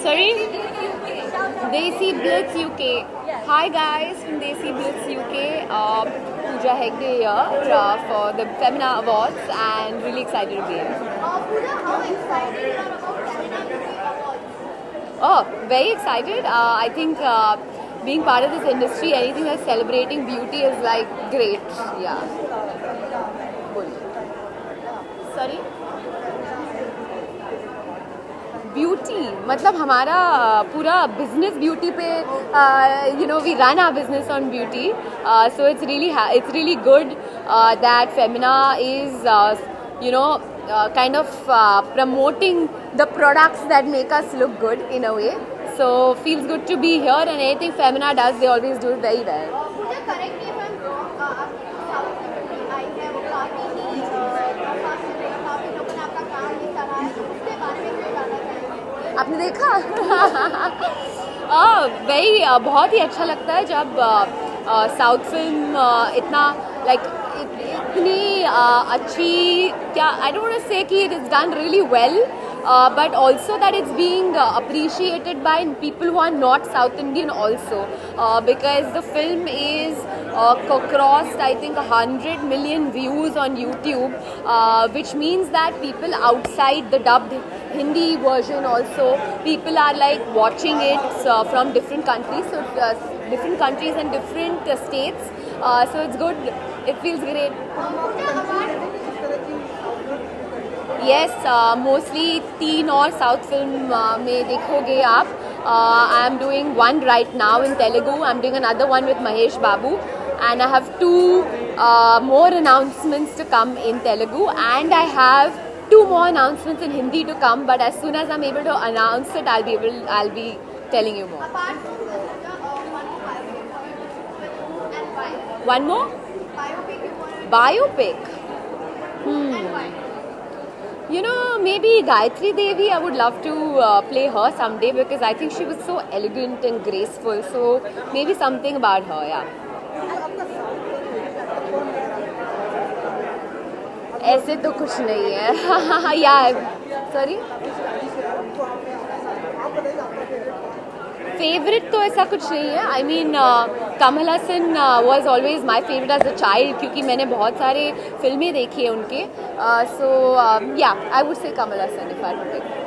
Sorry? Desi Blitz UK. Hi guys from Desi Blitz UK. Pooja Hegde here for the Femina Awards and really excited to be here. Pooja, how excited you are about Femina Beauty Awards? Oh, very excited. I think being part of this industry, anything that's celebrating beauty is like great. Yeah. Sorry? Beauty मतलब हमारा पूरा business beauty पे we run our business on beauty so it's really good that Femina is kind of promoting the products that make us look good in a way. So feels good to be here, and anything Femina does, they always do it very well. Pooja, correct me if I'm wrong. South में आई है वो काफी ही काफी लोगों ने आपका काम भी सराहा है, तो उसके बारे में क्या जानना चाहेंगे? आपने देखा? बहुत ही अच्छा लगता है जब साउथ फिल्म इतना इतनी अच्छी क्या I don't want to say कि it is done really well but also that it's being appreciated by people who are not South Indian also because the film is crossed I think 100 million views on YouTube, which means that people outside the dubbed Hindi version also people are like watching it from different countries, so different countries and different states, so it's good, it feels great. Yes, mostly 3 और south film में देखोगे आप. I am doing one right now in Telugu. I am doing another one with Mahesh Babu, and I have 2 more announcements to come in Telugu, and I have 2 more announcements in Hindi to come. But as soon as I'm able to announce it, I'll be telling you more. Apart from Pooja, One more? Biopic. Maybe Gayatri Devi, I would love to play her someday because I think she was so elegant and graceful. So maybe something about her, yeah. ऐसे तो कुछ नहीं है. Yeah, sorry. Favourite तो ऐसा कुछ नहीं है. I mean Kamal Haasan was always my favourite as a child क्योंकि मैंने बहुत सारे फिल्में देखी है उनके. सो या I would say Kamal Haasan if I would take.